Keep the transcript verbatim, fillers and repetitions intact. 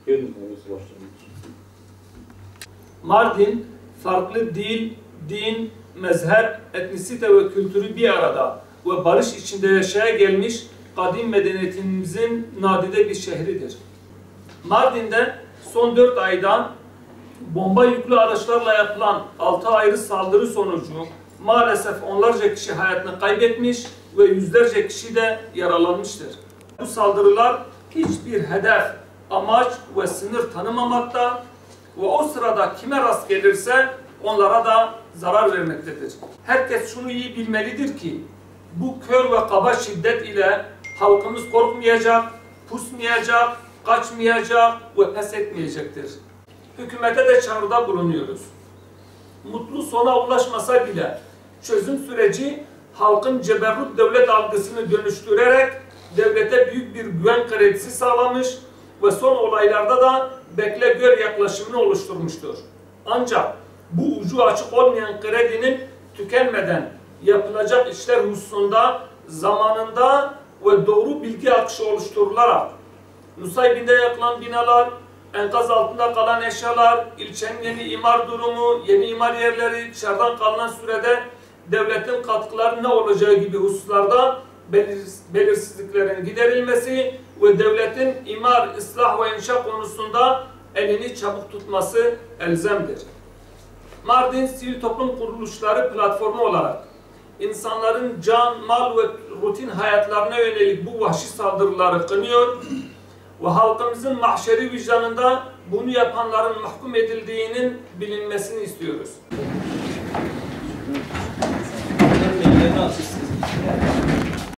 Mardin, farklı dil, din, mezhep, etnisite ve kültürü bir arada ve barış içinde yaşaya gelmiş kadim medeniyetimizin nadide bir şehridir. Mardin'de son dört ayda bomba yüklü araçlarla yapılan altı ayrı saldırı sonucu maalesef onlarca kişi hayatını kaybetmiş ve yüzlerce kişi de yaralanmıştır. Bu saldırılar hiçbir hedef, amaç ve sınır tanımamakta ve o sırada kime rast gelirse onlara da zarar vermektedir. Herkes şunu iyi bilmelidir ki bu kör ve kaba şiddet ile halkımız korkmayacak, pusmayacak, kaçmayacak ve pes etmeyecektir. Hükümete de çağrıda bulunuyoruz. Mutlu sona ulaşmasa bile çözüm süreci halkın ceberrut devlet algısını dönüştürerek devlete büyük bir güven kredisi sağlamış ve son olaylarda da bekle gör yaklaşımını oluşturmuştur. Ancak bu ucu açık olmayan kredinin tükenmeden yapılacak işler hususunda zamanında ve doğru bilgi akışı oluşturularak Nusaybin'de yakılan binalar, enkaz altında kalan eşyalar, ilçenin yeni imar durumu, yeni imar yerleri, dışarıdan kalınan sürede devletin katkıları ne olacağı gibi hususlarda belirsizliklerin giderilmesi ve devletin imar, ıslah ve inşa konusunda elini çabuk tutması elzemdir. Mardin Sivil Toplum Kuruluşları platformu olarak insanların can, mal ve rutin hayatlarına yönelik bu vahşi saldırıları kınıyor ve halkımızın mahşeri vicdanında bunu yapanların mahkum edildiğinin bilinmesini istiyoruz.